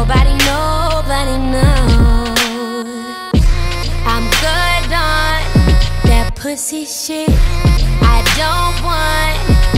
nobody knows. I'm good on that pussy shit. I don't want